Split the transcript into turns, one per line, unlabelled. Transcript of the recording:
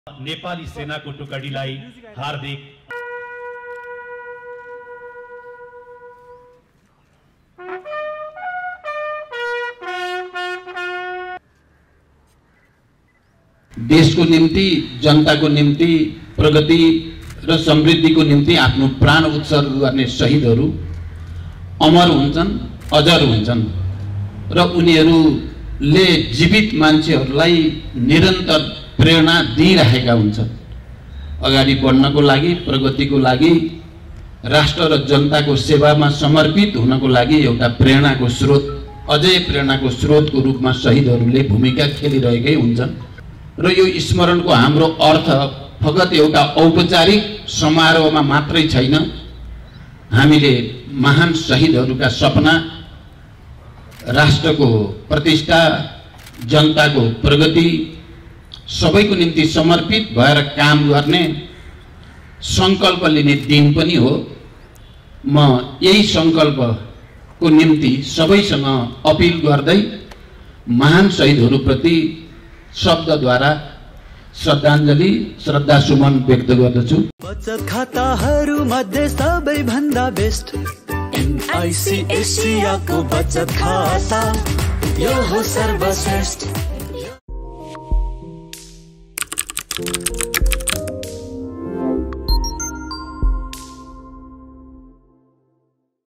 नेपाली सेनाको टुकडीलाई हार्दिक
देशको निम्ति, जनताको निम्ति, प्रगति र समृद्धिको निम्ति आफ्नो प्राण उत्सर्ग गर्ने शहीदहरू अमर हुन्छन्, अजर हुन्छन् र उनीहरूले जीवित मान्छेहरूलाई निरन्तर प्रेरणा दिइरहेका हुन्छन्। अगाडि बढ्नको लागि, प्रगतिको लागि, राष्ट्र र जनताको सेवामा समर्पित हुनको लागि एउटा प्रेरणाको स्रोत, अझै प्रेरणाको स्रोतको रूपमा शहीदहरूले भूमिका खेलिरहेकै हुन्छन्। र यो स्मरणको हाम्रो अर्थ फगत एउटा औपचारिक समारोहमा मात्रै छैन। हामीले महान शहीदहरूका सपना, राष्ट्रको प्रतिष्ठा, जनताको प्रगति सबैको निम्ति समर्पित भएर काम गर्ने संकल्प लिने दिन पनि हो। म यही संकल्पको निम्ति सबैसँग अपिल गर्दै महान शहीदहरूप्रति शब्दद्वारा श्रद्धाञ्जली, श्रद्धासुमन व्यक्त गर्दछु।
बचत खाताहरू मध्ये सबैभन्दा बेस्ट NIC एसियाको बचत खाता, यो हो सर्वश्रेष्ठ।